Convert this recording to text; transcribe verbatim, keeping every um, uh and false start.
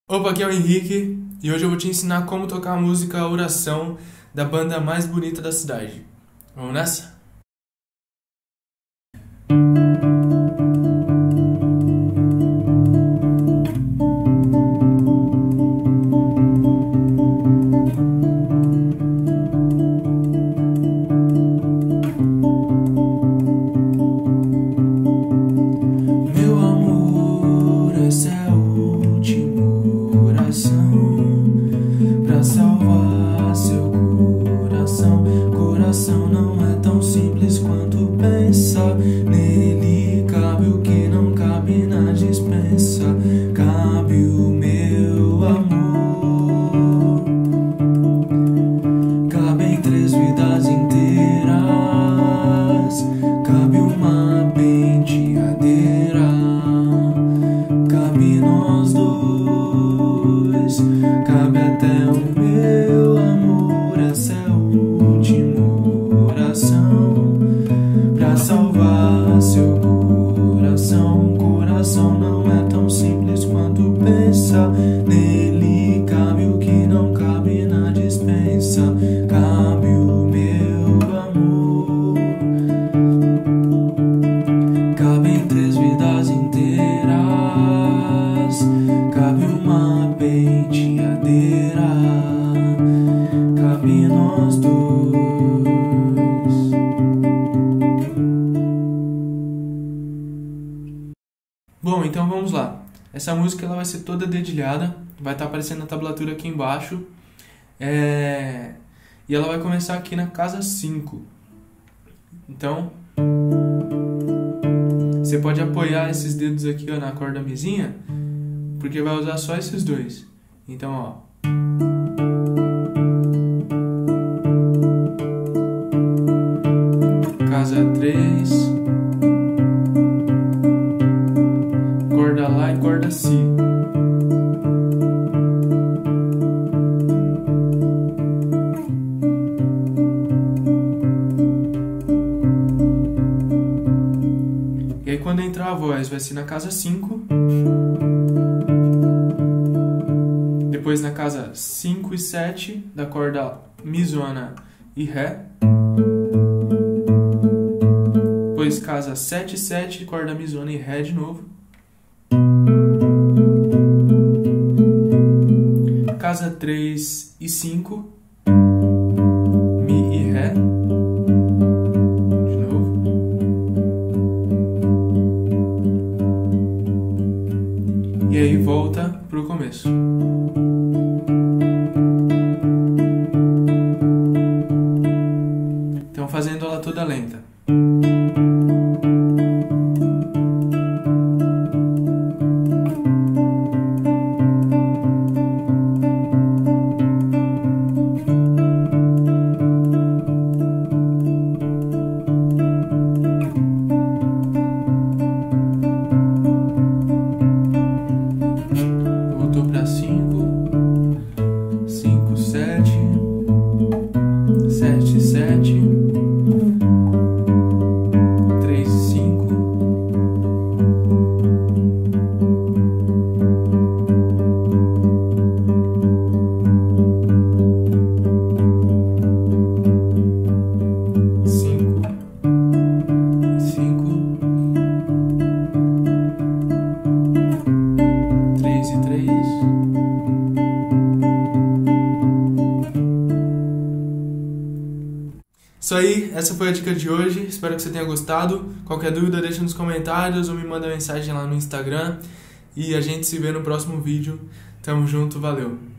Opa, aqui é o Henrique e hoje eu vou te ensinar como tocar a música Oração da banda mais bonita da cidade. Vamos nessa? Meu amor, essa é a última pra salvar seu coração. Coração não é tão simples quanto pensa. Nele cabe o que não cabe na dispensa. Cabe o meu amor. Cabem três vidas inteiras. Cabe uma penteadeira. Cabe nós dois. Cabe até o meu amor. Essa é a última oração pra salvar seu coração. Coração não é tão simples quanto pensa. Nele cabe o que não cabe na dispensa. Cabe o meu amor. Cabem três vidas inteiras. Cabe uma penteadeira. Cabe nós dois. Bom, então vamos lá. Essa música ela vai ser toda dedilhada. Vai estar aparecendo na tablatura aqui embaixo. É... E ela vai começar aqui na casa cinco. Então, você pode apoiar esses dedos aqui, ó, na corda mesinha, porque vai usar só esses dois. Então, ó. Casa três. Corda Lá e corda Si. E aí quando entrar a voz vai ser na casa cinco. Depois na casa cinco e sete da corda Mizona e Ré. Depois casa sete e sete, corda Mizona e Ré de novo. Casa três e cinco, Mi e Ré. De novo. E aí volta pro começo. Então fazendo ela toda lenta. Voltou para cinco, cinco, sete, sete, sete, três, cinco, cinco, cinco, três e três. Isso aí, essa foi a dica de hoje, espero que você tenha gostado. Qualquer dúvida deixa nos comentários ou me manda mensagem lá no Instagram. E a gente se vê no próximo vídeo. Tamo junto, valeu!